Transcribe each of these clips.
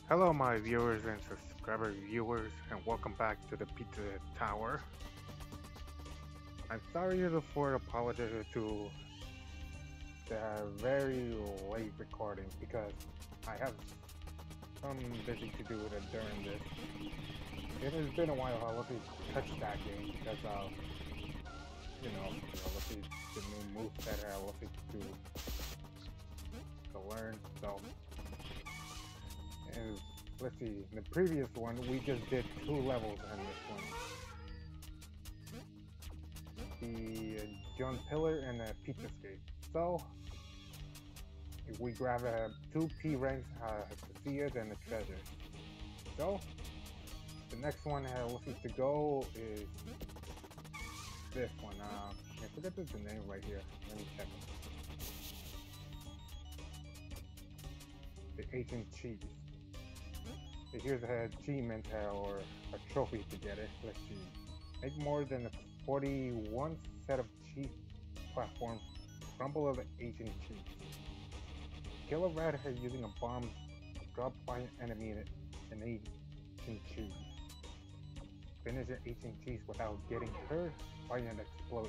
Hello, my viewers and subscriber viewers, and welcome back to the Pizza Tower. I'm sorry for apologizing to the very late recording because I have some busy to do during this. It has been a while. I lucky touched that game because lucky the new move that I lucky to learn. So, and let's see, in the previous one we just did 2 levels in this one. The John Pillar and the Pizza Skate. So if we grab 2 P ranks, Casillas and the treasure. So the next one looking to go is this one. I forget the name right here. Let me check it. The Ancient Cheese. Here's a achievement or a trophy to get it. Let's see. Make more than 41 set of cheese platforms. Crumble of the ancient cheese. Kill a red head using a bomb dropped by an enemy in an ancient cheese. Finish an ancient cheese without getting hurt by an explosion.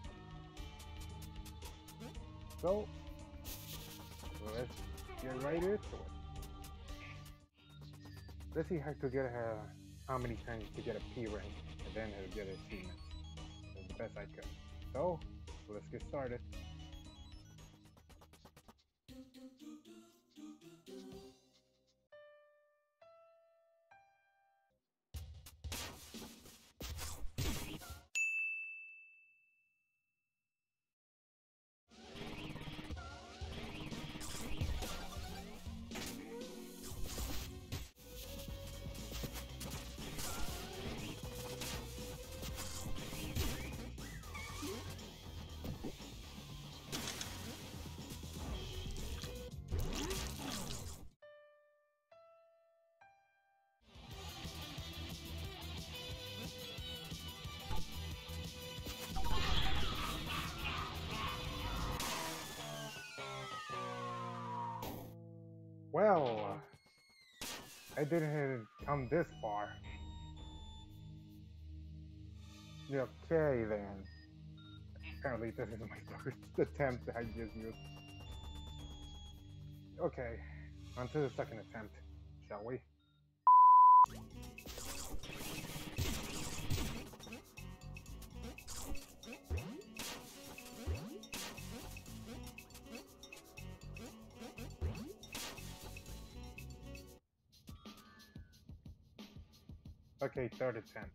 So, let's get right into it. Let's see how to get how many times to get a P rank, and then I'll get achievements. That's the best I could. So, let's get started. Well, I didn't come this far. Okay then. Apparently this is my first attempt that I just used. Okay, on to the second attempt, shall we? Okay, third attempt.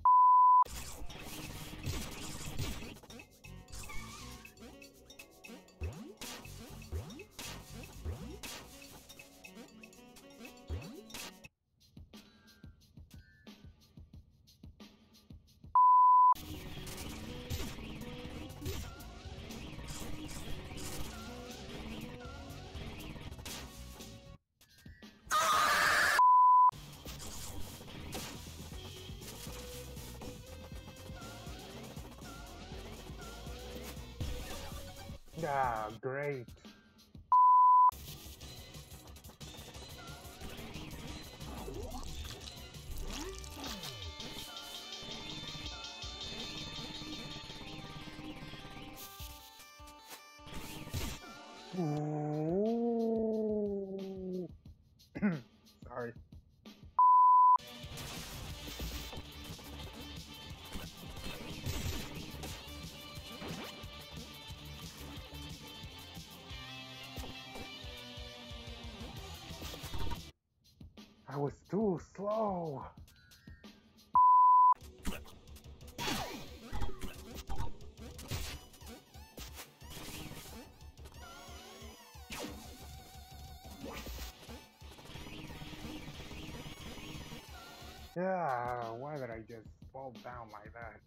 Ah, great. Ooh. Sorry. I was too slow. Yeah, why did I just fall down like that?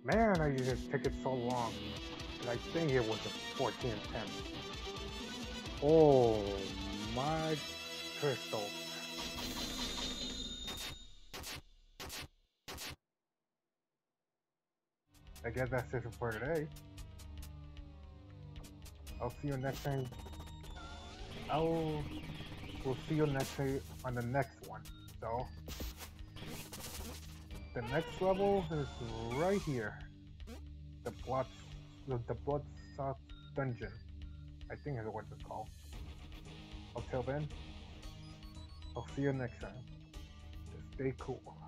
Man, I just took it so long. And I think it was a 14 attempt. Oh my crystal. I guess that's it for today. I'll see you next time. I'll We'll see you next time on the next one. So the next level is right here. The blood the Bloodsoft Dungeon. I think is what it's called. Until then, I'll see you next time. Stay cool.